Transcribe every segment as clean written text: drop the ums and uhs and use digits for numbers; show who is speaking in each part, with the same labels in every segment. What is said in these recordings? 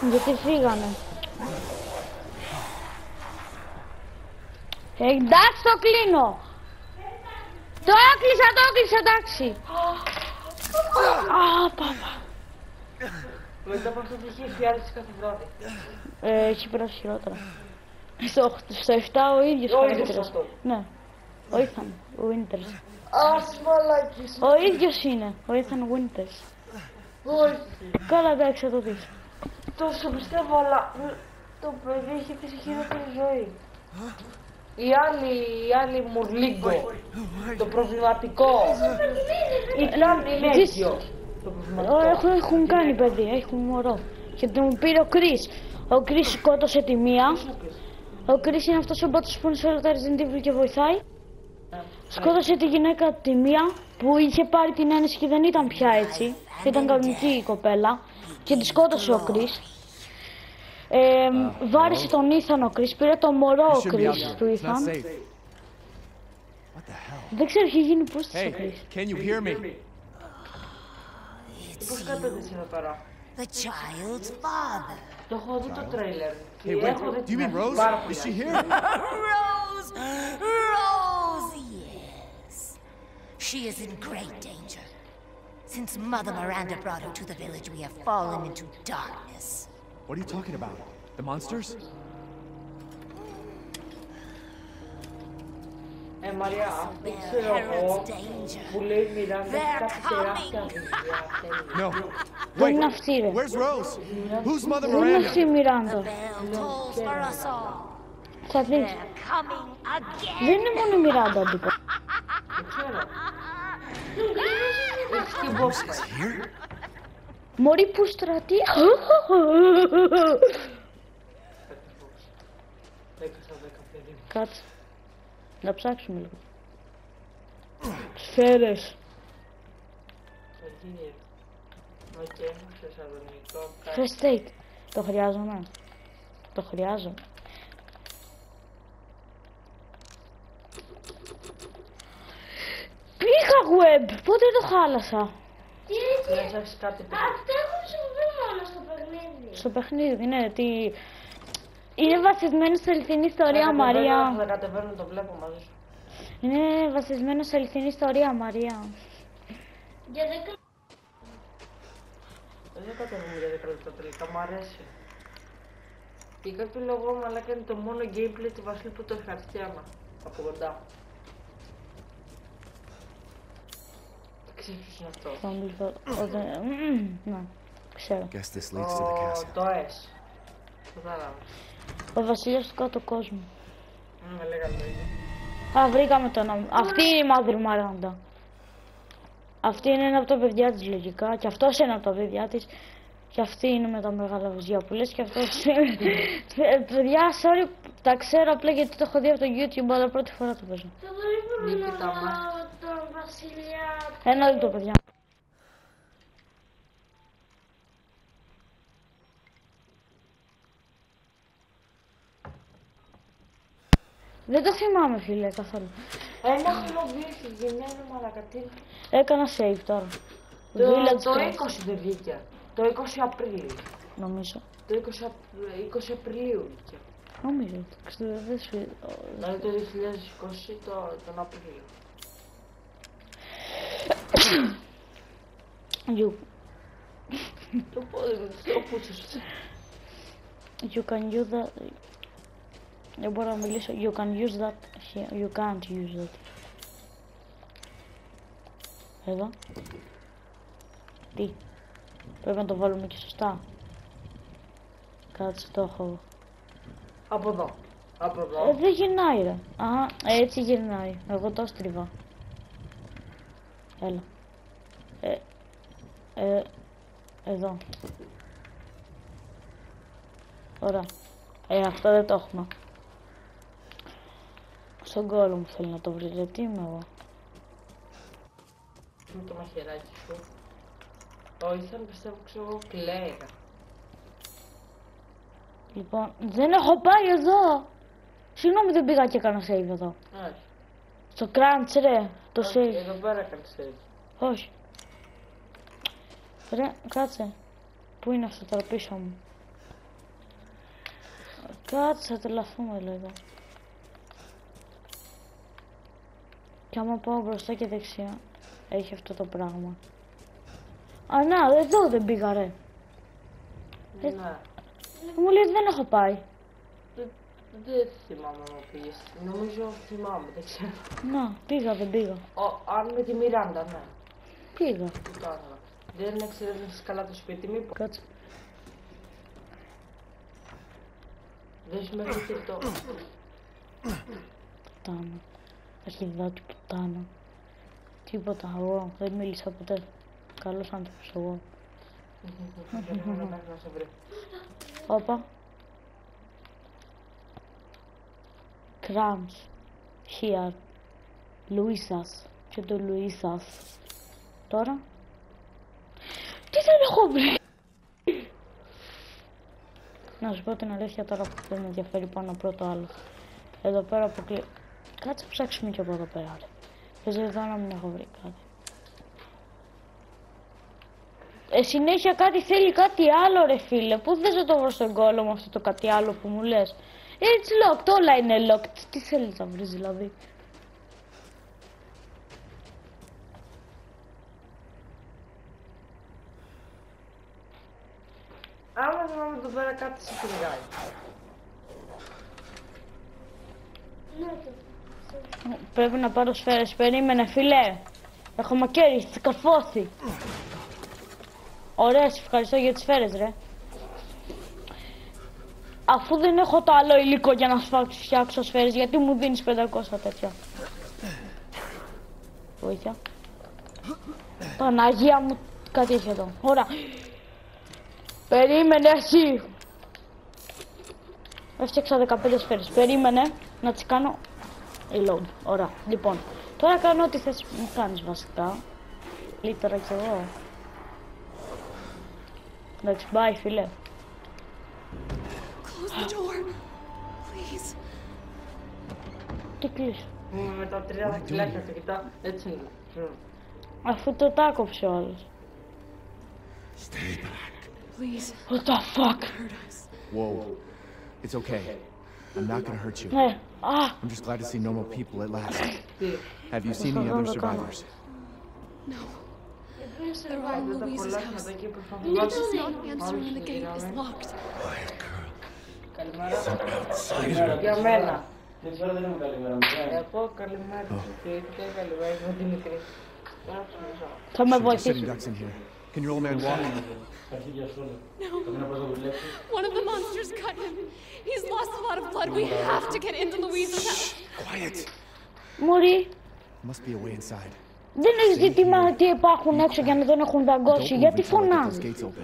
Speaker 1: Γιατί φύγανε. Εντάξει, το κλείνω. Το έκλεισα, εντάξει. Πάπα.
Speaker 2: Μετά από αυτό το είχε φιάλιση κάθε βράδυ.
Speaker 1: Έχει περάσει χειρότερα. Στο 7 ο ίδιος χαρακτήρας. Ναι, ο Ethan Winters.
Speaker 2: Μαλάκης.
Speaker 1: Ο ίδιος είναι, ο Ethan Winters.
Speaker 2: Όχι.
Speaker 1: Καλά, εντάξει, θα το δεις.
Speaker 2: Τόσο πιστεύω, αλλά το παιδί έχει τη χειρότερη ζωή. Η άλλη Μουρλίγκο, το προβληματικό. Η Κλάμπη είναι έγκυος.
Speaker 1: Έχουν κάνει παιδί, έχουν μωρό. Και τον πήρε ο Κρίς. Ο Κρίς σκότωσε τη μία. Ο Κρίς είναι αυτός ο μπάτος που είναι σε όλα τα Resident Evil και βοηθάει. Σκότωσε τη γυναίκα τη μία που είχε πάρει την ένεση και δεν ήταν πια έτσι. Ήταν κανονική η κοπέλα. Και τη σκότωσε ο Κρίς. Βάρισε τον Ethan ο Κρίς, πήρε το μωρό ο Κρίς του Ethan. Δεν ξέρω, έχει γίνει πούστης ο Κρίς.
Speaker 2: Πώς κατέδειξε εδώ πέρα.
Speaker 3: The child's father.
Speaker 2: Το έχω δει το τρέιλερ.
Speaker 4: Hey, wait, do you mean Rose? Is she here?
Speaker 3: Rose! Rose, yes. She is in great danger. Since Mother Miranda brought her to the village, we have fallen into darkness.
Speaker 4: What are you talking about? The monsters?
Speaker 2: Μαρία, αυτή ξέρω εγώ που λέει Μιράντα έχει κάτι τεράστια δουλειά.
Speaker 4: No.
Speaker 1: Δεν είναι αυτή ρε.
Speaker 4: Where's Rose? Who's Mother
Speaker 1: Δεν είναι
Speaker 4: Miranda?
Speaker 1: αυτή η Μιράντα.
Speaker 3: The bell tolls for us all.
Speaker 1: Θα δεις.
Speaker 3: They're coming again.
Speaker 1: Δεν είναι μόνο η Μιράντα αντίπα.
Speaker 2: Δεν ξέρω. Έχεις την μπόσκα.
Speaker 1: Μωρή που στρατεί. Κάτσε. Να ψάξουμε λίγο. Σφαίρες. First aid. Το χρειάζομαι. Το χρειάζομαι. Πήγα web. Πότε το χάλασα.
Speaker 5: Τι έτσι. Αυτό έχω συμβεί μόνο στο παιχνίδι.
Speaker 1: Στο παιχνίδι, ναι. Είναι βασισμένο σε αληθινή ιστορία, Μαρία.
Speaker 2: Θα κατεβαίνω, το βλέπω μαζί σου.
Speaker 1: Είναι βασισμένο σε αληθινή ιστορία, Μαρία.
Speaker 5: Για 10
Speaker 2: Δεν κατεβαίνω για 10 λεπτά τελικά, μου αρέσει. Για κάποιο λόγο μαλάκα είναι το μόνο gameplay του Βασίλη που το ευχαριστιάμα. Από κοντά. Ξέρεις ποιος είναι αυτό.
Speaker 1: Θα μιλήσω. Ναι, ξέρω.
Speaker 4: Guess this leads to the castle.
Speaker 2: Το S. Κατάλαβα.
Speaker 1: Ο βασιλιάς του κάτω κόσμου.
Speaker 2: Με λέγανε το ίδιο.
Speaker 1: Βρήκαμε το όνομα. Αυτή είναι η Μάδρη Μαράντα. Αυτή είναι ένα από τα παιδιά της λογικά. Και αυτός είναι από τα παιδιά της. Και αυτή είναι με τα μεγάλα βουζιά που λες. Και αυτός παιδιά, sorry, τα ξέρω απλά γιατί το έχω δει από το YouTube, αλλά πρώτη φορά το παίζω.
Speaker 5: θα μπορούμε να δω τον βασιλιά.
Speaker 1: Ένα λεπτό, παιδιά. Δεν το θυμάμαι, φίλε, καθόλου.
Speaker 2: Ένα χρόνο βγήκε γεννιάνε μαλακατή.
Speaker 1: Έκανα save τώρα.
Speaker 2: Το 20 δεν βγήκε. Το 20 Απρίλιο.
Speaker 1: Νομίζω.
Speaker 2: Το 20 Απριλίου βγήκε.
Speaker 1: Νομίζω. Δεν σου...
Speaker 2: Δηλαδή το 2020 τον Απρίλιο. Το πόδι μου, το πούτσος.
Speaker 1: You can use that. Δεν μπορώ να μιλήσω. You can use that here. You can't use that. Εδώ. Τι. Πρέπει να το βάλουμε και σωστά. Κάτσε, το έχω.
Speaker 2: Από εδώ. Από εδώ.
Speaker 1: Δεν γυρνάει ρε. Αχα, έτσι γυρνάει. Εγώ το στρίβα. Έλα. Εδώ. Ωραία. Αυτό δεν το έχουμε. Στον κόλλο μου θέλει να το βρει, γιατί είμαι εγώ.
Speaker 2: Με το μαχαιράκι σου. Το ήθελα πιστεύω ξέρω κλαίρα.
Speaker 1: Λοιπόν, δεν έχω πάει εδώ. Συγγνώμη, δεν πήγα και έκανα save εδώ.
Speaker 2: Όχι.
Speaker 1: Στο crunch ρε, το
Speaker 2: Όχι,
Speaker 1: save.
Speaker 2: εδώ πέρα έκανες save.
Speaker 1: Όχι. Ρε, κάτσε. Πού είναι αυτό τώρα πίσω μου. Κάτσε, θα τρελαθούμε λίγο. Και άμα πάω μπροστά και δεξιά, έχει αυτό το πράγμα. Α, να, εδώ δεν πήγα ρε.
Speaker 2: Ναι.
Speaker 1: Μου λέει δεν έχω πάει.
Speaker 2: Δεν θυμάμαι να πήγες. Νομίζω θυμάμαι, δεν ξέρω.
Speaker 1: Να, πήγα, δεν πήγα.
Speaker 2: Αν με τη Μιράντα, ναι.
Speaker 1: Πήγα.
Speaker 2: Τι κάνω. Δεν εξερεύνησες καλά το σπίτι, μήπως.
Speaker 1: Κάτσε.
Speaker 2: Δεν σου μέχρι και το...
Speaker 1: Πουτάνα. Αρχιδάκι πουτάνα. Τίποτα, εγώ δεν μίλησα ποτέ. Καλός άνθρωπος εγώ.
Speaker 2: Να σε βρει.
Speaker 1: Όπα. Crumbs. Here. Λουίσας. Και το Λουίσας. Τώρα. Τι δεν έχω βρει. Να σου πω την αλήθεια τώρα που δεν με ενδιαφέρει πάνω πρώτο άλλο. Εδώ πέρα αποκλεί. Κάτσε ψάξουμε και από εδώ πέρα. Ρε. Θες εδώ να μην έχω βρει κάτι. Συνέχεια κάτι θέλει κάτι άλλο ρε φίλε. Πού θες να το βρω στον κόλλο με αυτό το κάτι άλλο που μου λες. It's locked, όλα είναι locked. Τι θέλεις να βρεις δηλαδή.
Speaker 2: Άμα θυμάμαι εδώ πέρα κάτι σε κυνηγάει.
Speaker 1: Πρέπει να πάρω σφαίρες. Περίμενε φίλε. Έχω μακέρι, στη καρφώθη. Ωραία, σε ευχαριστώ για τις σφαίρες ρε. Αφού δεν έχω το άλλο υλικό για να φτιάξω σφαίρες, γιατί μου δίνεις 500 τέτοια. Βοήθεια. Παναγία μου, κάτι έχει εδώ. Ωραία. Περίμενε εσύ. Έφτιαξα 15 σφαίρες. Περίμενε να τις κάνω reload. Ωραία. Λοιπόν, τώρα κάνω ό,τι θες μου κάνεις βασικά. Λίτερα κι εγώ. Εντάξει, bye φίλε.
Speaker 6: Close the door, please.
Speaker 1: Τι κλείσω.
Speaker 2: Με τα 3 δαχτυλάκια το κοιτάω, έτσι είναι.
Speaker 1: Αφού το τάκοψε ο άλλος.
Speaker 6: Please,
Speaker 1: What the fuck.
Speaker 6: hurt us.
Speaker 4: Whoa. It's okay. I'm not gonna hurt you.
Speaker 1: Ναι. Α,
Speaker 4: I'm just glad to see normal people at last.
Speaker 2: Τι,
Speaker 4: Have you seen the other survivors?
Speaker 6: No. They're all in
Speaker 2: δεν τα
Speaker 6: Louise's
Speaker 2: κολλάσματα
Speaker 6: house.
Speaker 2: εκεί που θα
Speaker 6: She's not answering and the gate is locked.
Speaker 2: Καλημέρα. Για μένα. Εγώ καλημέρα. Και καλημέρα με Δημήτρη.
Speaker 1: θα με
Speaker 4: Just sitting
Speaker 1: βοηθήσει.
Speaker 4: ducks in here. Can your old man walk?
Speaker 6: One of the monsters cut him. He's lost a lot of blood. We have to get into Louise's house.
Speaker 4: Quiet.
Speaker 1: Μωρή,
Speaker 4: Must be a way inside.
Speaker 1: δεν έχεις δει τι υπάρχουν έξω για να τον έχουν
Speaker 4: Don't
Speaker 1: δαγκώσει.
Speaker 4: move
Speaker 1: Γιατί
Speaker 4: until I get those
Speaker 1: φωνάζει.
Speaker 4: gates open.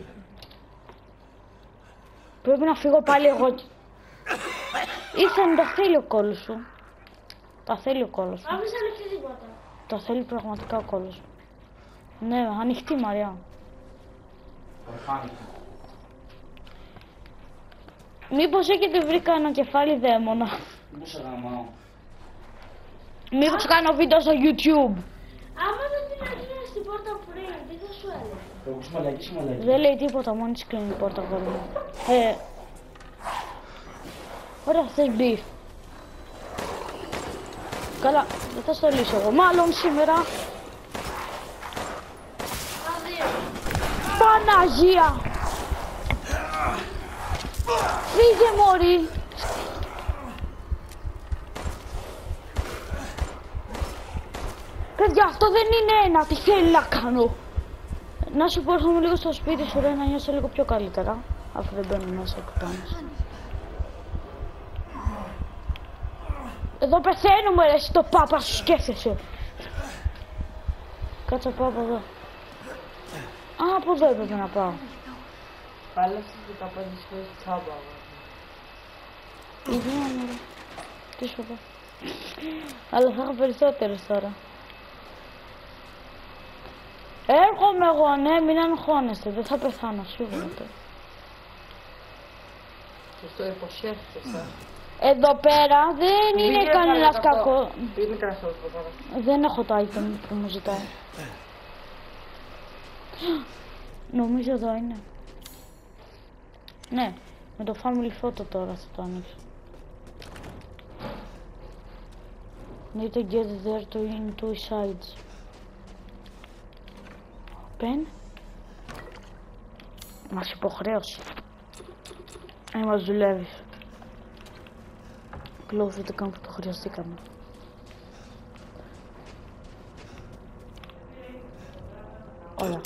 Speaker 1: Πρέπει να φύγω πάλι εγώ. Ήρθαν, τα θέλει ο κόλλος σου. Τα θέλει ο κόλλος σου.
Speaker 5: Άφησα ανοιχτή τίποτα.
Speaker 1: Τα θέλει πραγματικά ο κόλλος σου. Ναι, ανοιχτή Μαριά. Μήπως έχετε βρει κανένα κεφάλι δαίμονα. Μήπως κάνω βίντεο στο YouTube.
Speaker 5: Άμα δεν την έκλεινες την πόρτα πριν, τι θα σου έλεγε.
Speaker 1: Δεν λέει τίποτα, μόνη της κλείνει η πόρτα γόρι μου. Ωραία, θες μπιφ. Καλά, δεν θα στο λύσω εγώ. Μάλλον σήμερα. Παναγία! Φύγε μωρή! Παιδιά, αυτό δεν είναι ένα, τι θέλει να κάνω. Να σου πω, έρχομαι λίγο στο σπίτι σου, ρε, να νιώσω λίγο πιο καλύτερα. Αφού δεν μπαίνουν μέσα οι κουτάνες. Εδώ πεθαίνουμε, ρε, εσύ το πάπα σου σκέφτεσαι. Κάτσε, πάω από εδώ. Α, από εδώ έπρεπε να πάω.
Speaker 2: Πάλεψες 15 σφαίρες τσάμπα.
Speaker 1: Ιδίω, ρε. Τι σου πω. Αλλά θα έχω περισσότερες τώρα. Έρχομαι εγώ, ναι, μην αγχώνεστε, δεν θα πεθάνω σίγουρα τώρα.
Speaker 2: Σου το υποσχέθηκες,
Speaker 1: Εδώ πέρα δεν είναι κανένας κακό.
Speaker 2: Είναι κανένας άλλος τώρα.
Speaker 1: Δεν έχω το item που μου ζητάει. Νομίζω εδώ είναι. Ναι, Με το family photo τώρα θα το ανοίξω. Need to get there to in two sides. Open. Μας υποχρέωσε. Μας δουλεύεις. Close δεν το κάνω που το χρειαστήκαμε. Όλα.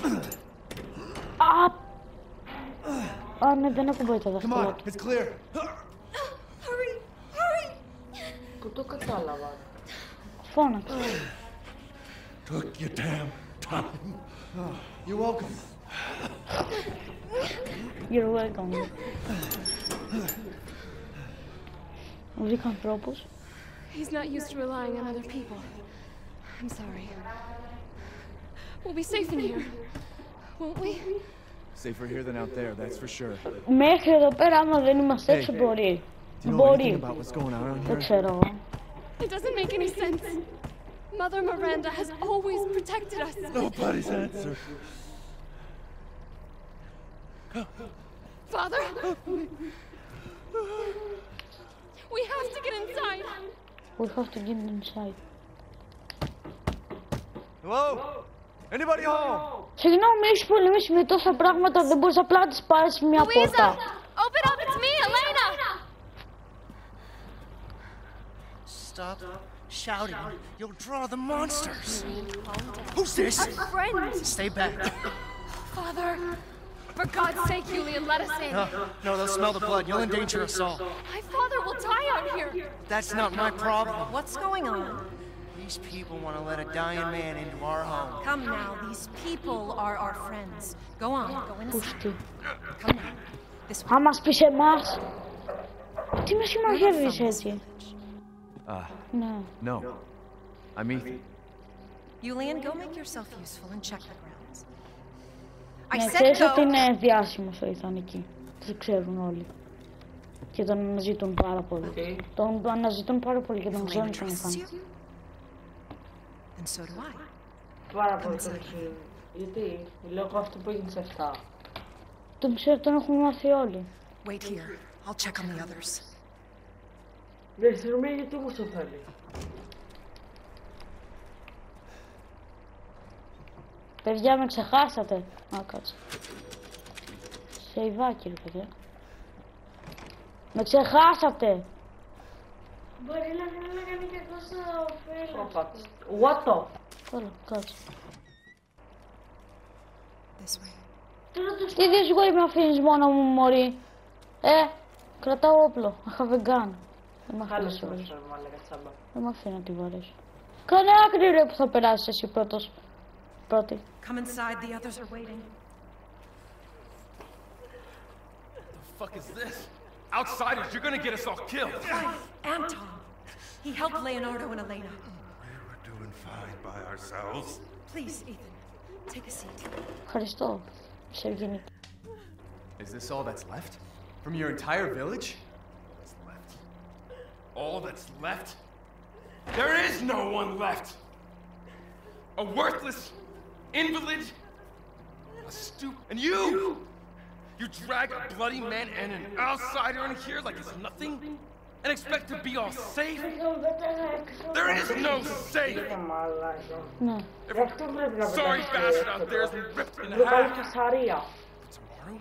Speaker 1: Α, ναι, δεν ακουμπάει τα
Speaker 4: Come
Speaker 1: δάχτυλα
Speaker 4: on,
Speaker 1: του.
Speaker 4: it's clear.
Speaker 3: Hurry! Hurry!
Speaker 2: Πού το κατάλαβα.
Speaker 1: Φώναξε.
Speaker 7: Took your damn time.
Speaker 4: You're welcome.
Speaker 1: You're welcome. Βρήκαν τρόπους.
Speaker 6: He's not used to relying on other people. I'm sorry. We'll be safe in here, won't we?
Speaker 4: Safer here than out there, that's for sure.
Speaker 1: Μέχρι εδώ πέρα, άμα δεν είμαστε έξω, μπορεί.
Speaker 4: Do you know anything
Speaker 1: Μπορεί.
Speaker 4: about what's going on around
Speaker 1: Δεν
Speaker 4: here?
Speaker 1: ξέρω.
Speaker 6: It doesn't make any sense. Mother Miranda has always protected us.
Speaker 7: Nobody's answer.
Speaker 6: Father? We have to get inside.
Speaker 1: We have to get inside.
Speaker 4: Hello? Anybody home?
Speaker 1: Συγγνώμη, έχεις πολεμήσει με τόσα πράγματα, δεν μπορείς απλά να τις πάρεις μια πόρτα.
Speaker 6: Open up, it's me, Elena!
Speaker 8: Stop shouting. You'll draw the monsters. Who's this?
Speaker 6: Friend!
Speaker 8: Stay back.
Speaker 6: Father, for God's sake, Julian, let us in.
Speaker 8: No, they'll smell the blood. You'll endanger us all.
Speaker 6: My father will die out here.
Speaker 8: That's not my problem.
Speaker 3: What's going on?
Speaker 8: These people want to let a dying man into our home.
Speaker 3: Come now, these people are our friends. Go on, go inside.
Speaker 1: Πούστη.
Speaker 3: Come now. This way.
Speaker 1: Αν μας πεις εμάς. Τι με συμμαχεύεις έτσι. Ναι.
Speaker 4: No. I'm Ethan.
Speaker 3: Julian, go make yourself useful and check the grounds. I
Speaker 1: Ναι,
Speaker 3: said
Speaker 1: ξέρεις ότι
Speaker 3: go.
Speaker 1: είναι διάσημος ο Ethan εκεί. Το ξέρουν όλοι. Και τον αναζητούν πάρα πολύ.
Speaker 2: Okay.
Speaker 1: Τον αναζητούν πάρα πολύ και τον
Speaker 3: Elena
Speaker 1: ξέρουν τον
Speaker 3: trusts
Speaker 1: Ethan.
Speaker 3: you. And so do I.
Speaker 2: Πάρα πολύ τον ξέρει. Γιατί, λόγω αυτού που έγινε σε αυτά.
Speaker 1: Τον ξέρω, τον έχουν μάθει όλοι.
Speaker 3: Wait here. I'll check on the others.
Speaker 2: Δεν ξέρουμε γιατί μου το φέρνει.
Speaker 1: Παιδιά, με ξεχάσατε. Α, κάτσε. Σεϊβάκι, ρε παιδιά. Με ξεχάσατε.
Speaker 5: Μπορεί να θέλει να κάνει κακό στο φίλο.
Speaker 2: What the?
Speaker 1: Καλά, κάτσε.
Speaker 3: This way.
Speaker 1: Τι this way με αφήνεις μόνο μου, μωρή. Κρατάω όπλο. I have a gun. Δεν μ'
Speaker 2: Χάλες
Speaker 1: αφήνεις
Speaker 2: μας
Speaker 1: όλες.
Speaker 2: φέρνει, μάλλον τσάμπα.
Speaker 1: Δεν μ' αφήνω να τη βαρέσω. Κάνε άκρη ρε που θα περάσεις εσύ πρώτος. Πρώτη.
Speaker 3: Come inside. The others are waiting.
Speaker 7: The fuck is this? Outsiders, you're gonna get us all killed.
Speaker 3: Anton. He helped Leonardo and Elena.
Speaker 7: We're doing fine by ourselves.
Speaker 3: Please, Ethan, take a seat.
Speaker 1: Ευχαριστώ. Είσαι ευγενική.
Speaker 4: Is this all that's left? From your entire village?
Speaker 7: What's left? All that's left? There is no one left! A worthless invalid? A and you! You drag a bloody man and an outsider in here like it's nothing? And expect to be all safe? There is no safe!
Speaker 1: Ναι.
Speaker 2: Γι' αυτό πρέπει να
Speaker 7: Sorry
Speaker 2: πετάξεις
Speaker 7: bastard out
Speaker 2: το
Speaker 7: there has been ripped in
Speaker 2: λίγο καλή
Speaker 7: half.
Speaker 2: φασαρία.
Speaker 7: Tomorrow?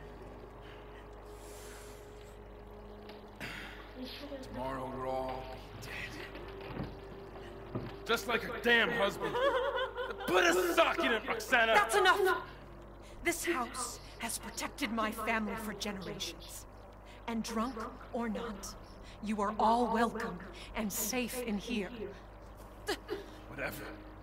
Speaker 7: Tomorrow we'll all be dead. Just like her damn husband. Put a sock in it, Roxana!
Speaker 3: That's enough! This house has protected my family for generations. And drunk or not, you are all welcome and safe in here.
Speaker 7: Whatever.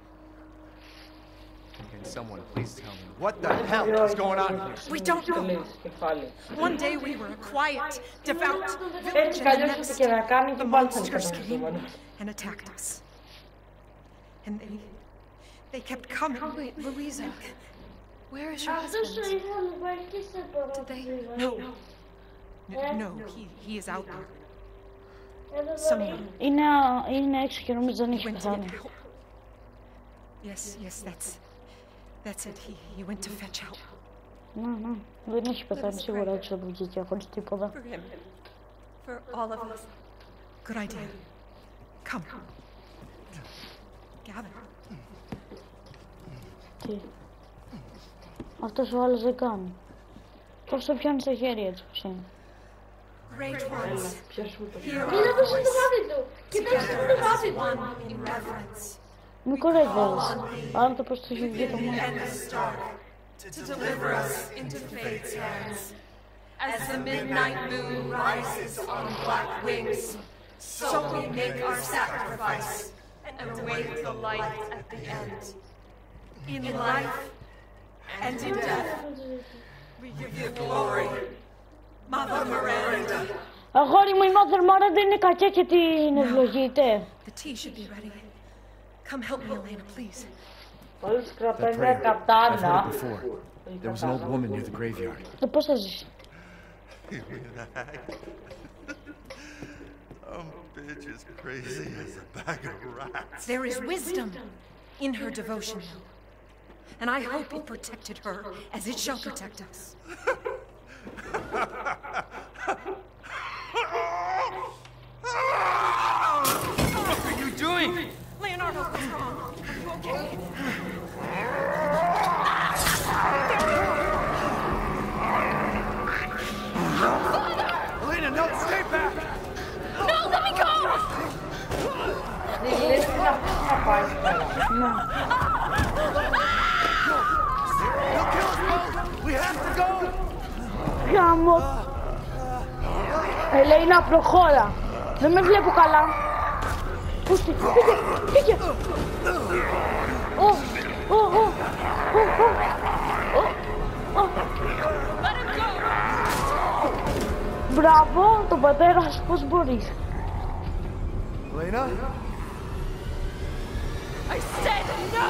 Speaker 4: Can someone please tell me what the hell is going on here?
Speaker 3: We don't know.
Speaker 2: Τελείως, κεφάλι.
Speaker 3: One day we were a quiet, devout village,
Speaker 2: Έτσι
Speaker 3: and the
Speaker 2: καλώς
Speaker 3: next
Speaker 2: και να κάνει
Speaker 3: the
Speaker 2: και πάλι θα
Speaker 3: monsters came
Speaker 2: καταφέρουμε.
Speaker 3: and attacked us. And they kept coming.
Speaker 6: Wait, Louisa. Where is your
Speaker 5: Αυτός ο
Speaker 6: husband?
Speaker 5: Ethan υπάρχει σε παραπλήρα.
Speaker 3: No. No, he is out there.
Speaker 5: Εδώ
Speaker 3: Somewhere.
Speaker 1: Είναι έξω και νομίζω δεν έχει
Speaker 3: Went to
Speaker 1: πεθάνει.
Speaker 3: help. Yes, that's it. He went to fetch help.
Speaker 1: Να, δεν έχει πεθάνει σίγουρα έξω από εκεί και χωρίς τίποτα.
Speaker 9: For him. For all of us. Good idea. Come. Gavin.
Speaker 1: Τι. Αυτός ο άλλος δεν κάνει. Πώς το πιάνει στα χέρια έτσι πως είναι.
Speaker 9: Great ones.
Speaker 5: Κοίτα το συντομάτι του. Κοίτα το συντομάτι του.
Speaker 9: In reverence.
Speaker 1: Μη κοροϊδεύεις. Άρα το πώς το έχει βγει το μόνο.
Speaker 9: To deliver us into fate's hands. As the midnight moon rises on black wings, so we make our sacrifice and await the light at the end. In life and in death, we give you glory, Mother Miranda.
Speaker 1: Αγόρι μου, η Mother Miranda είναι κακιά και την ευλογείται.
Speaker 9: The tea should be ready. Come help me, Elena, please.
Speaker 2: Όλους κρατάει
Speaker 4: That
Speaker 2: μια
Speaker 4: prayer, I've
Speaker 2: κατάνα.
Speaker 4: heard it before. There was an old woman near the graveyard.
Speaker 1: Πώς θα ζήσει.
Speaker 10: Some bitch is crazy as a bag of rats.
Speaker 9: There is wisdom in her devotion, and I hope it protected her as it shall protect us.
Speaker 7: What are you doing?
Speaker 9: Leonardo, what's wrong? Are you okay?
Speaker 4: Elena, no, stay back!
Speaker 6: No, let me go!
Speaker 2: Λες τι να πάει πέρα.
Speaker 4: They'll kill us both! We have to go!
Speaker 1: Γάμο. Ελέινα, προχώρα. Δεν με βλέπω καλά. Πούστη, πήγε. Μπράβο, τον πατέρα σου πώς μπορείς.
Speaker 4: Elena?
Speaker 6: I said no!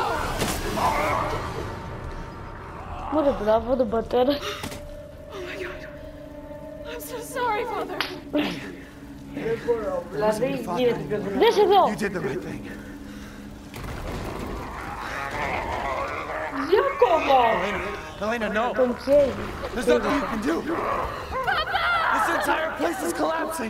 Speaker 1: Μωρέ, μπράβο, τον πατέρα.
Speaker 6: Oh my god. I'm so sorry, Father.
Speaker 2: Δηλαδή γίνεται πιο δυνατό.
Speaker 1: Δες εδώ.
Speaker 4: You did the right thing.
Speaker 2: Giacomo!
Speaker 4: Elena, no!
Speaker 1: Τον ξέρει.
Speaker 4: There's nothing you can do! This entire place is collapsing!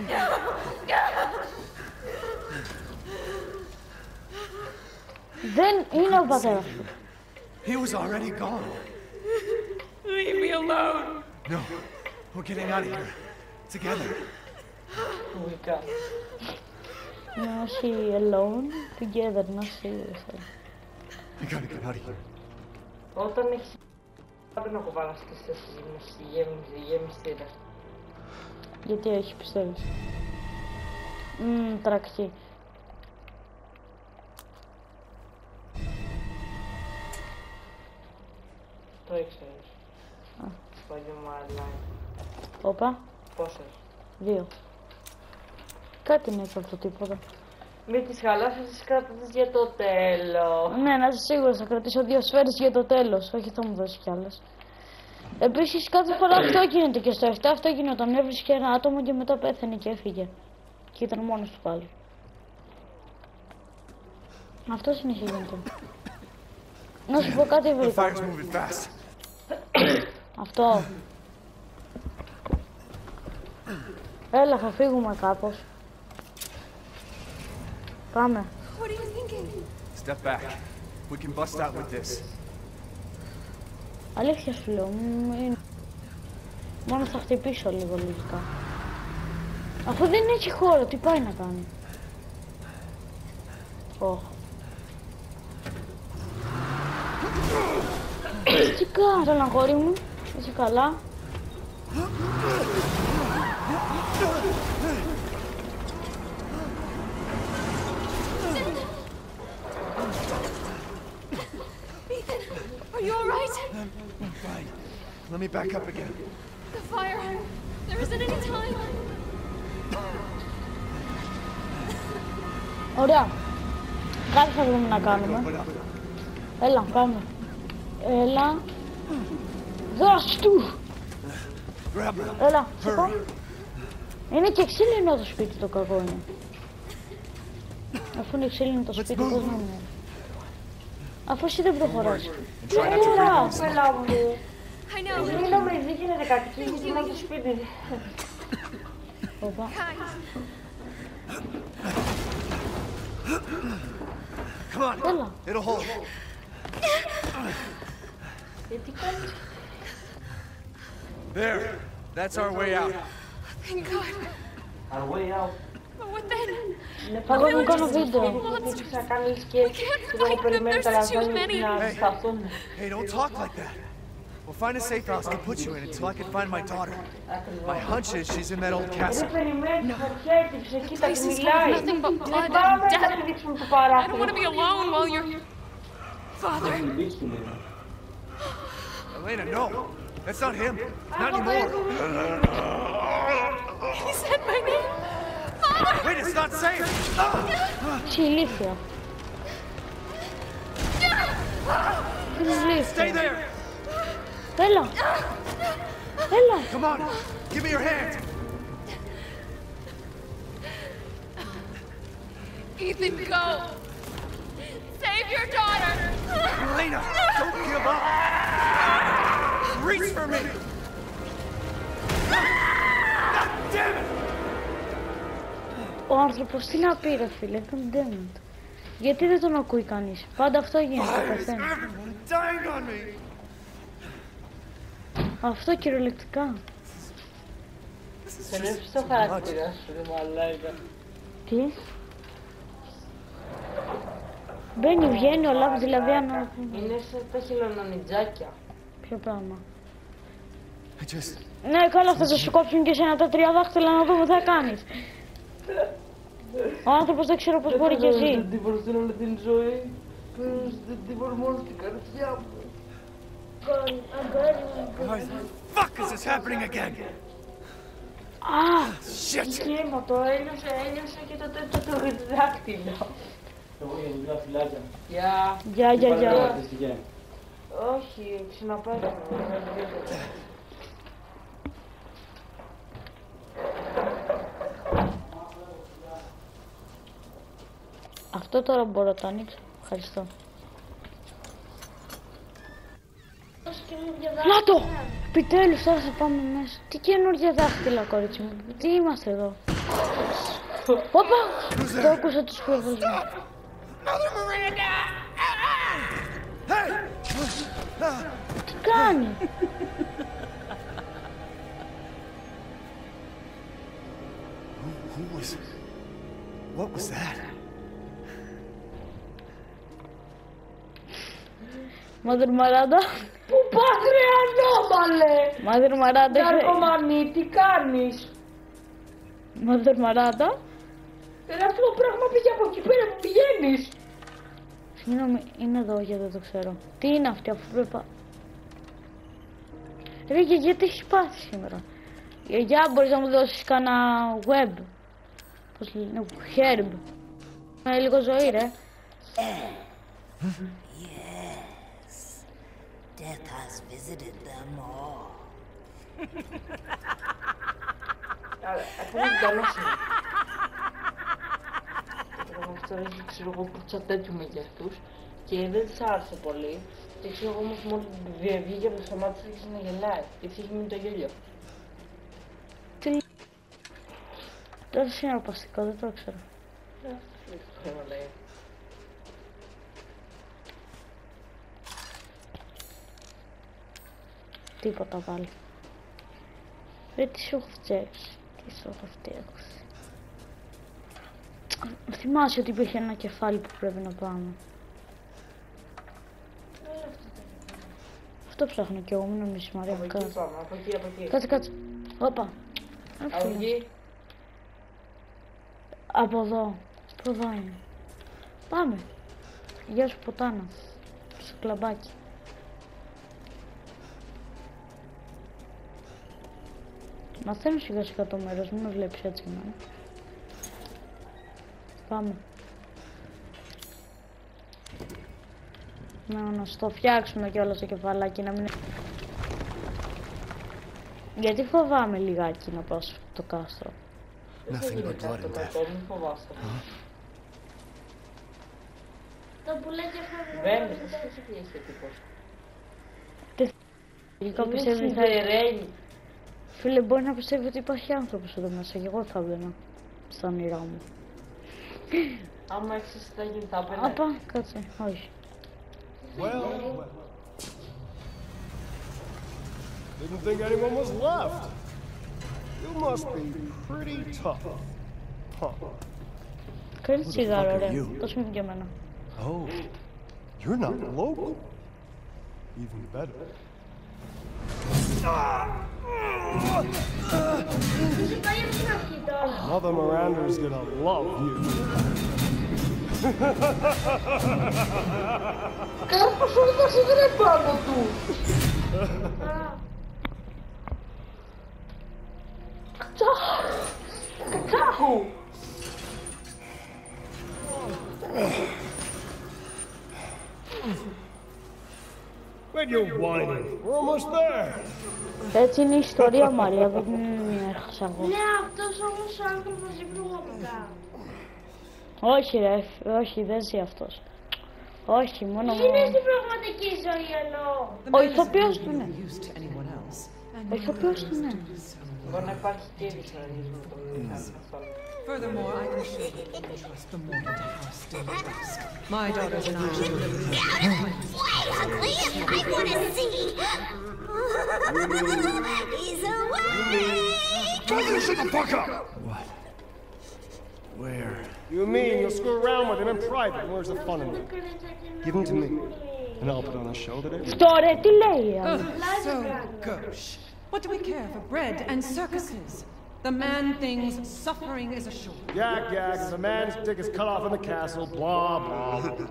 Speaker 1: Δεν είναι ο πατέρας σου.
Speaker 4: He was already gone.
Speaker 6: Leave me alone.
Speaker 4: No, we're getting out of here. Together.
Speaker 2: Κομικά.
Speaker 1: Not she alone, together, not she yourself.
Speaker 4: We gotta get out of here.
Speaker 2: Όταν έχεις πρέπει να κουβάλας και στις γεμιστήρες.
Speaker 1: Γιατί όχι, πιστεύεις. Τρακτή.
Speaker 2: Το ήξερες. Παλιό μου online.
Speaker 1: Όπα,
Speaker 2: Πόσες.
Speaker 1: 2. Κάτι είναι από αυτό τίποτα.
Speaker 2: Μην τις χαλάσεις, τις κρατήσεις για το τέλος.
Speaker 1: Ναι, να είσαι σίγουρος, θα κρατήσω 2 σφαίρες για το τέλος. Όχι, θα μου δώσει κι άλλες. Επίσης, κάθε φορά αυτό γίνεται και στο 7 αυτό γινόταν. Έβρισκε ένα άτομο και μετά πέθανε και έφυγε. Και ήταν μόνος του πάλι. Αυτό συνέχεια γίνεται. Να σου πω κάτι
Speaker 4: The
Speaker 1: βρήκα.
Speaker 4: fire's moving fast.
Speaker 1: Αυτό. Έλα, θα φύγουμε κάπως. Πάμε.
Speaker 6: What are you thinking?
Speaker 4: Step back. We can bust out with this.
Speaker 1: Αλήθεια σου λέω, μόνο θα χτυπήσω λίγο λογικά. Αφού δεν έχει χώρο, τι πάει να κάνει. Τι κάνεις, αγόρι μου, είσαι καλά.
Speaker 6: Ethan, are you alright?
Speaker 4: I'm fine. Let me back up again.
Speaker 6: The fire. There isn't any time.
Speaker 1: Ωραία. Κάτι θα βρούμε να κάνουμε. Έλα, πάμε. Έλα. Δώσ' του. Έλα, σηκώ. Είναι και ξύλινο το σπίτι, το κακό είναι. Αφού είναι ξύλινο το σπίτι, πώς να είναι. Αφού εσύ δεν προχωράς. Έλα,
Speaker 2: Πέλα μου.
Speaker 6: I know.
Speaker 2: Συγγνώμη, δεν γίνεται κάτι. Και έχεις μόνο το σπίτι.
Speaker 1: Οπα.
Speaker 4: Come on.
Speaker 1: Έλα.
Speaker 4: It'll hold.
Speaker 2: Τι κάνεις?
Speaker 4: There. That's our way out.
Speaker 6: Thank God.
Speaker 2: Our way out.
Speaker 6: But what then?
Speaker 1: Θα εγώ κάνω βίντεο.
Speaker 2: Τι θα κάνεις και εγώ περιμένω τα λαθάνια να σταθούν.
Speaker 4: Hey, don't talk like that. We'll find a safe house to put you in until I can find my daughter. My hunch is she's in that old castle.
Speaker 2: Δεν περιμένεις, φωτιά έτυψε, κοίτα τι
Speaker 6: Places full of
Speaker 2: μιλάει.
Speaker 6: nothing but blood
Speaker 2: Δεν πάμε
Speaker 6: and
Speaker 2: να
Speaker 6: death.
Speaker 2: κλείσουμε το
Speaker 6: I don't
Speaker 2: παράθυρο.
Speaker 6: want to be alone while you're... Father.
Speaker 4: Elena, no. That's not him. Not anymore.
Speaker 6: He said my name. Father!
Speaker 4: Wait, it's not safe.
Speaker 1: Τι ηλίθεια. Τι
Speaker 4: Stay
Speaker 1: ηλίθεια.
Speaker 4: there.
Speaker 1: Έλα. Έλα.
Speaker 4: Come on. Give me your hand.
Speaker 6: Ethan, go. Save your daughter.
Speaker 4: Elena, don't give up. Reach for me. God damn it.
Speaker 1: Ο άνθρωπος τι να πει ρε φίλε, God damn it. Γιατί δεν τον ακούει κανείς. Πάντα αυτό γίνεται, πεθαίνει.
Speaker 4: Everyone dying on me.
Speaker 1: Αυτό κυριολεκτικά.
Speaker 2: Σε νεύσεις το χαρακτήρα σου, ρε μαλάκα.
Speaker 1: Τι. Μπαίνει, βγαίνει ο Λάβ, δηλαδή αν...
Speaker 2: Είναι σαν τα χελωνονιτζάκια.
Speaker 1: Ποιο πράγμα.
Speaker 4: I just...
Speaker 1: Ναι, καλά, θα σου κόψουν και εσένα τα 3 δάχτυλα να δούμε τι θα κάνεις. Ο άνθρωπος δεν ξέρω πώς μπορεί και εσύ.
Speaker 2: Δεν την προσθέτω όλη την ζωή. Δεν την μπορώ μόνο στην καρδιά μου.
Speaker 4: Why the fuck is this happening again?
Speaker 1: Α,
Speaker 4: Shit.
Speaker 2: Κύμα, το ένιωσα και το τέτοιο το δάκτυλο.
Speaker 11: Εγώ για μικρά φυλάκια.
Speaker 1: γεια.
Speaker 2: Όχι, ξαναπάρω.
Speaker 1: Αυτό τώρα μπορώ να το ανοίξω. Ευχαριστώ. Να το! Επιτέλους τώρα θα πάμε μέσα. Τι καινούργια δάχτυλα, κορίτσι μου. Τι είμαστε εδώ. Όπα! Το άκουσα τους φίλους μου. Τι κάνει.
Speaker 4: Who was... What was that?
Speaker 1: Mother Marada.
Speaker 2: Πού πας ρε ανώμαλε!
Speaker 1: Mother Marada.
Speaker 2: Ναρκωμανή, τι κάνεις?
Speaker 1: Mother Marada.
Speaker 2: Αυτό το πράγμα πήγε από εκεί πέρα που πηγαίνεις.
Speaker 1: Συγγνώμη, είναι εδώ γιατί δεν το ξέρω. Τι είναι αυτή αφού πρέπει... Ρε, γιατί έχει πάθει σήμερα. Γιαγιά, μπορείς να μου δώσεις κανένα web. Πώς λένε, herb. Με λίγο ζωή, ρε.
Speaker 3: Yes. Death has visited them all.
Speaker 2: Αυτό είναι καλό σήμερα. Αυτό έχει, ξέρω εγώ, πουρτσα τέτοιου μεγέθους και δεν της άρεσε πολύ. Και ξέρω εγώ όμως μόνο βγήκε από το στομά της άρχισε να γελάει. Και της έχει μείνει το γέλιο.
Speaker 1: Τι... Τόσο είναι αρπαστικό, δεν το ξέρω.
Speaker 2: Δεν το θέμα λέει.
Speaker 1: Τίποτα πάλι. Ρε, τι σου έχω φτιάξει. Τι σου έχω φτιάξει. Θυμάσαι ότι υπήρχε ένα κεφάλι που πρέπει να πάμε. Αυτό ψάχνω κι εγώ, μην νομίζεις Μαρία.
Speaker 2: Από εκεί πάμε, από εκεί.
Speaker 1: Κάτσε. Όπα.
Speaker 2: Από εκεί.
Speaker 1: Από εδώ. Πού εδώ είναι. Πάμε. Γεια σου ποτάνα. Στο κλαμπάκι. Μαθαίνω σιγά σιγά το μέρος, μην με βλέπεις έτσι εμένα. Πάμε. Να στο φτιάξουμε κιόλας το κεφαλάκι, να μην... Γιατί φοβάμαι λιγάκι να πάω στο κάστρο.
Speaker 4: Nothing but blood and death.
Speaker 2: Μην φοβάστε.
Speaker 5: Το πουλάκι αυτό
Speaker 2: Βαίνεις, εσύ τι έχει τίποτα.
Speaker 1: Γενικά πιστεύει ότι φίλε, μπορεί να πιστεύει ότι υπάρχει άνθρωπος εδώ μέσα και εγώ θα βλέπω στα όνειρά μου.
Speaker 2: Άμα έχεις τα κινητά πέρα.
Speaker 1: Απα, κάτσε, όχι.
Speaker 12: Well, didn't think anyone was left. You must be pretty tough. Huh.
Speaker 1: Κάνει τσιγάρο, ρε. Δώσ' μου και εμένα.
Speaker 12: Oh, you're not local. Even better. Mother Miranda's gonna love you.
Speaker 2: Κάπως όλα σε βρε πάνω του. Κακάχου.
Speaker 12: When you're whining, we're almost there.
Speaker 1: Έτσι είναι η ιστορία, Μαρία, δεν είναι μια αρχασαγό.
Speaker 5: Ναι, αυτός όμως ο άνθρωπος ζει πραγματικά.
Speaker 1: Όχι ρε, όχι, δεν ζει αυτός. Όχι, μόνο μόνο.
Speaker 5: Είναι στην πραγματική ζωή εννοώ.
Speaker 1: Ο ηθοποιός του είναι. Ο ηθοποιός του είναι.
Speaker 2: Μπορεί να υπάρχει και ιστορίες με το
Speaker 9: Furthermore, I can show you can trust the mortal to house still dusk. My daughters and I will live with you.
Speaker 3: Ugly! I want to see! He's awake!
Speaker 12: Tell you shut the fuck up! What? Where? You mean you'll screw around with him in private? Where's the fun in it? Give him to me, and I'll put on a show that everyone...
Speaker 1: Τώρα τι λέει?
Speaker 9: So gauche. What do we care for bread and circuses? The man thinks suffering is assured.
Speaker 12: Yak, yak, if a man's dick is cut off in the castle, blah, blah, blah.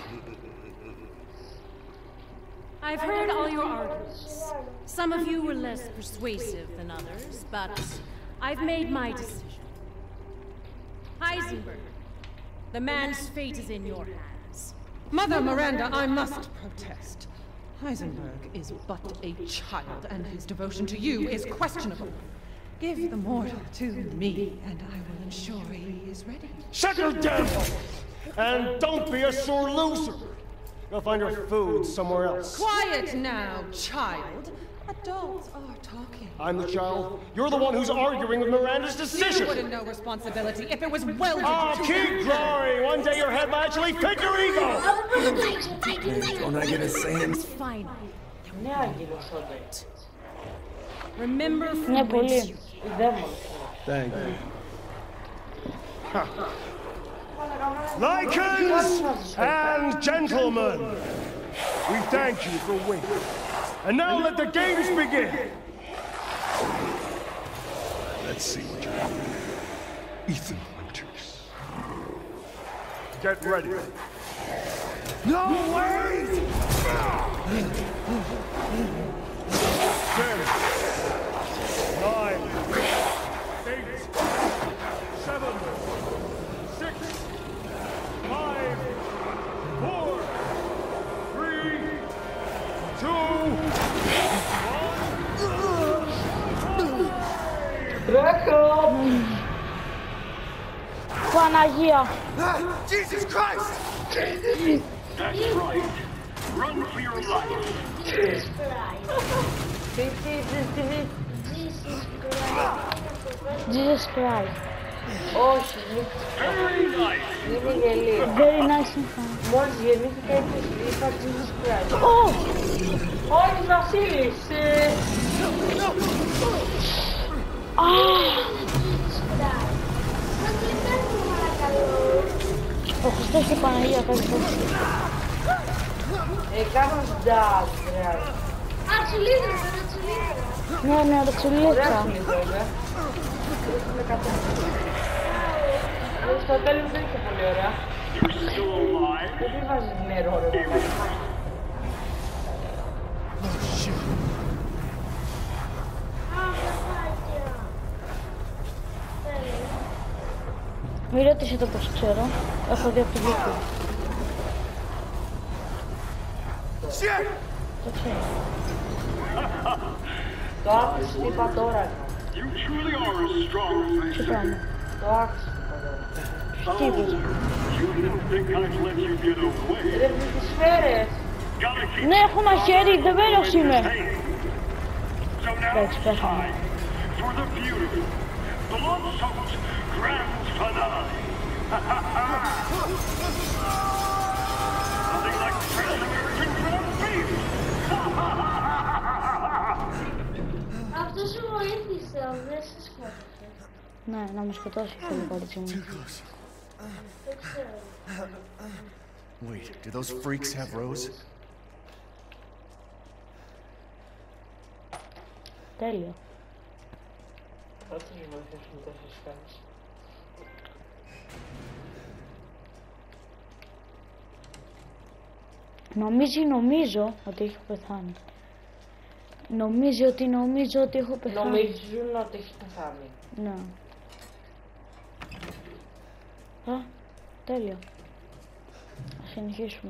Speaker 13: I've heard all your arguments. Some of you were less persuasive than others, but I've made my decision. Heisenberg, the man's fate is in your hands.
Speaker 9: Mother Miranda, I must protest. Heisenberg is but a child, and his devotion to you is questionable. Give the mortal to me, and I will ensure he is ready.
Speaker 12: Shut your damn mouth! And don't be a sore loser! Go find your food somewhere else.
Speaker 9: Quiet now, child. Adults are talking.
Speaker 12: I'm the child. You're the one who's arguing with Miranda's decision.
Speaker 9: You wouldn't know responsibility if it was welded
Speaker 12: to keep growing. One day your head will actually fit your ego.
Speaker 4: Don't I get a say in?
Speaker 13: Fine.
Speaker 9: Remember
Speaker 1: Ναι,
Speaker 9: from
Speaker 1: πολύ.
Speaker 12: Thank you. Lycans and gentlemen, we thank you for waiting. And now let the games begin.
Speaker 10: Let's see what you're doing. Ethan Winters.
Speaker 12: Get ready.
Speaker 10: No, wait!
Speaker 12: 10, 9, 8, 7, 6, 5, 4, 3, 2, 1.
Speaker 1: Παναγία.
Speaker 10: Jesus Christ! That's right. Run for your life.
Speaker 5: Jesus Christ.
Speaker 1: Jesus Christ.
Speaker 2: Όχι, είναι γελίο.
Speaker 1: Very nice.
Speaker 2: Μόλις γεννήθηκα είπα Jesus Christ. Όχι, Βασίλης.
Speaker 1: Ο Χριστός και η Παναγία κάτι φως.
Speaker 2: Κάνω ντάζ, ρε.
Speaker 5: Ατσουλίδρα.
Speaker 1: Ναι, ναι, ατσουλίδρα.
Speaker 2: Στο τέλος δεν είναι πολύ ωραία. Γιατί βάζεις νερό, ρε.
Speaker 1: Μη ρωτήσετε πώς ξέρω. Έχω δει από το YouTube. Το ξέρω.
Speaker 2: Το άκουσες τι είπα τώρα.
Speaker 1: Τι πράγμα.
Speaker 2: Το άκουσες τι είπα τώρα. Ρε, με τις σφαίρες.
Speaker 1: Ναι, έχω μαχαίρι, δεμένος είμαι. Εντάξει, πέθανε.
Speaker 10: For the beautiful, blood-soaked grand finale. Nothing like fresh American ground beef.
Speaker 5: Αυτός σου βοήθησε, δεν σε σκότωσε.
Speaker 1: Ναι, να με σκοτώσει και το κορίτσι μου.
Speaker 5: Δεν ξέρω.
Speaker 4: Wait, do those freaks have Rose?
Speaker 1: Τέλειο.
Speaker 2: Θα τους βοηθήσουν τόσες κάνεις.
Speaker 1: Νομίζω ότι έχω πεθάνει. Νομίζω ότι έχω πεθάνει.
Speaker 2: Νομίζουν ότι έχει πεθάνει.
Speaker 1: Ναι. Α, τέλειο. Ας συνεχίσουμε.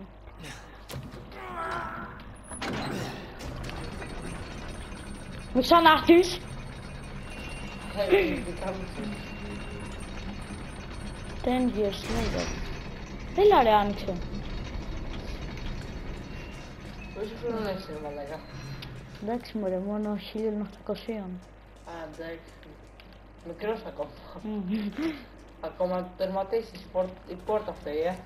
Speaker 1: Μην ξανάρθεις. Ten years later. Έλα ρε, άνοιξε.
Speaker 2: Πόσο χρόνο έχεις ρε μαλάκα?
Speaker 1: Εντάξει μωρέ, μόνο 1800.
Speaker 2: Α, εντάξει. Μικρός ακόμα. Ακόμα τερματίσεις η πόρτα αυτή,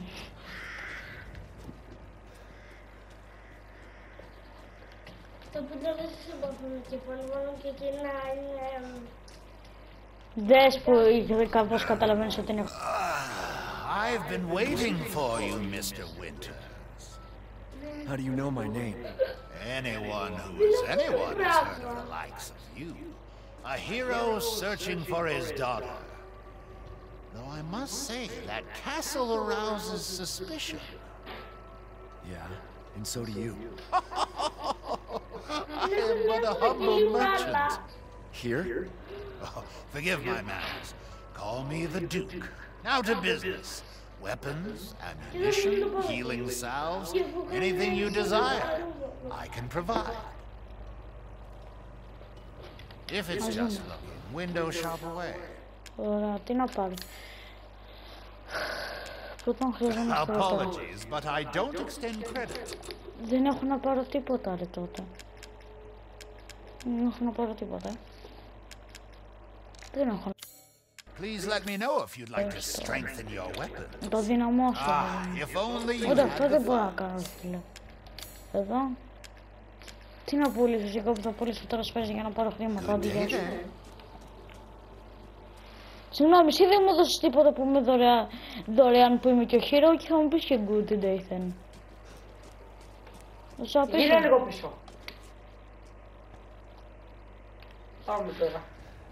Speaker 5: Το που το λες σε επαφή με κεφάλι μόνο και εκείνα είναι...
Speaker 1: Δες που κάπως καταλαβαίνεις ότι είναι...
Speaker 14: I've been waiting for you, Mr. Winters.
Speaker 12: How do you know my name?
Speaker 14: Anyone who is anyone has heard of the likes of you. A hero searching for his daughter. Though I must say, that castle arouses suspicion.
Speaker 12: Yeah, and so do you.
Speaker 14: I am but a humble merchant.
Speaker 12: Here?
Speaker 14: Oh, forgive my manners. Call me the Duke. Now to business. Weapons, ammunition, healing salves, anything you desire, I can provide. If it's just looking, window shop away.
Speaker 1: Ωραία, τι να πάρω. Πρώτον χρειαζόμαστε το...
Speaker 14: Apologies, but I don't extend credit.
Speaker 1: Δεν έχω να πάρω τίποτα ρε τότε. Δεν έχω να πάρω τίποτα. Δεν έχω.
Speaker 14: Please let me know if you'd like to strengthen your weapon.
Speaker 1: Το δυναμώσω.
Speaker 14: If only you
Speaker 1: Ούτε
Speaker 14: had
Speaker 1: αυτό δεν μπορώ να κάνω φίλε. Εδώ. Τι να πουλήσω, σιγά που θα πουλήσω τώρα σπέζει για να πάρω χρήματα. Αντί για συγγνώμη, εσύ δεν μου έδωσες τίποτα που είμαι δωρεάν που είμαι και ο hero και θα μου πεις και good today then.
Speaker 2: Γύρε λίγο πίσω. Πάμε τώρα.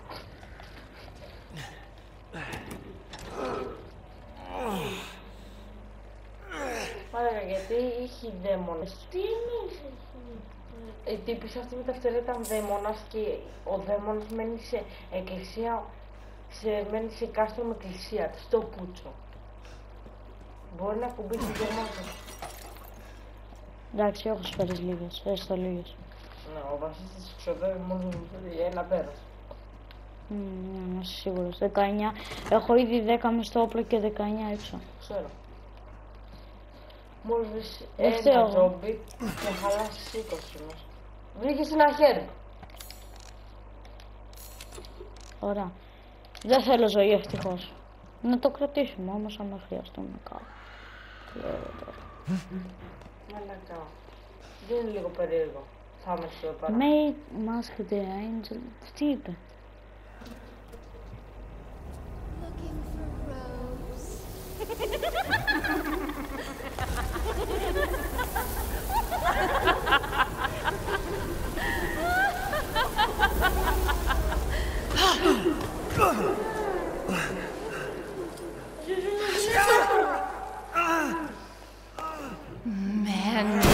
Speaker 2: Μάλακα, γιατί είχε δαίμονες.
Speaker 5: Τι εννοείς
Speaker 2: Η τύπης αυτή με τα φτερά ήταν δαίμονας και ο δαίμονας μένει σε εκκλησία, μένει σε κάστρο με εκκλησία, στο πούτσο. Μπορεί να κουμπίσει δαίμονας.
Speaker 1: Εντάξει, έχω σφαίρες λίγες, έστω λίγες.
Speaker 2: Ναι, ο βασίστης ξοδεύει μόνο για ένα πέρας.
Speaker 1: Να είσαι σίγουρος, 19, έχω ήδη 10 μες στο όπλο και 19 έξω.
Speaker 2: Ξέρω. Μόλις βρεις ένα ζόμπι και χαλάσεις 20 μας. Βρήκες ένα χέρι.
Speaker 1: Ωραία. Δεν θέλω ζωή ευτυχώς. Να το κρατήσουμε όμως άμα χρειαστούμε κάπου.
Speaker 2: Μαλακά. Δεν είναι λίγο περίεργο. Θα είμαι εδώ πέρα.
Speaker 1: Made Mask the Angel. Τι είπε.
Speaker 3: Man.